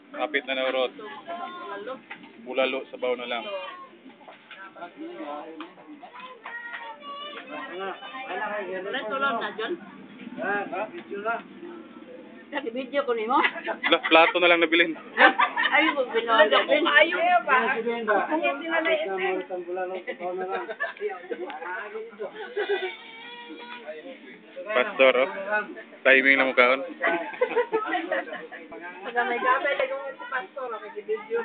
Kapit na naurot. Bulalo, sabaw na lang. Tulog na, John. Kasi video ko nimo. Plato na lang nabilin. Ayaw mo binola din. Ayaw ba? Pastor, oh. Timing na mukhaon. Gamay-gamay lang yung si Pastor. Nakikibidyo.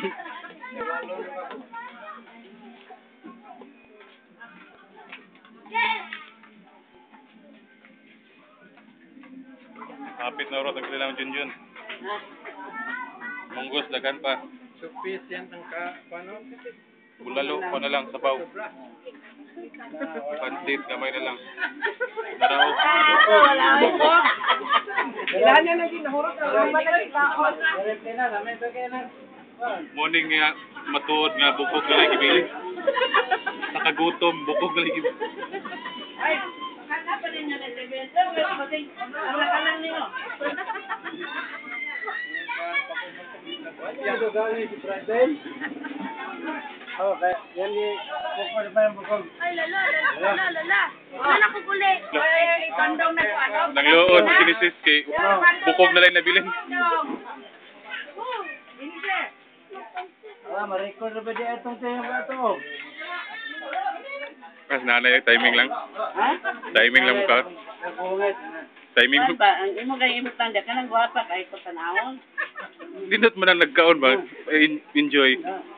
Kapit na urot, nagsilang Junjun. Munggos, dagan pa. Sufficient ang paano? Bulalo, pa na lang, sabaw. Pansit, gamay na lang. Marao. Wala ko. Ilan na naging nahurot na malaki kaon. Morning nga, matuod nga, bukog na lang gibilis. Nakagutom, bukog na lang gibilis. Ay, kanta pa rin yung nagrebenta. Wala ka lang niyo. Yan galing si Bradley. Okay, yan ni bukod pa yung bukod. Ay, lala. Wala na ko kuli. Ay, kandong na ko ano. Nangloon, kinisis kay bukog na lang nabilin. Ma-record na ba di itong tayo ba ito? Mas nanay, timing lang. Ha? Timing lang ka. Timing Ano ba? Ang imo kay imo tanda ka nang gwapa kay ko tanawon. Dindot man ang nagkaon ba? Enjoy.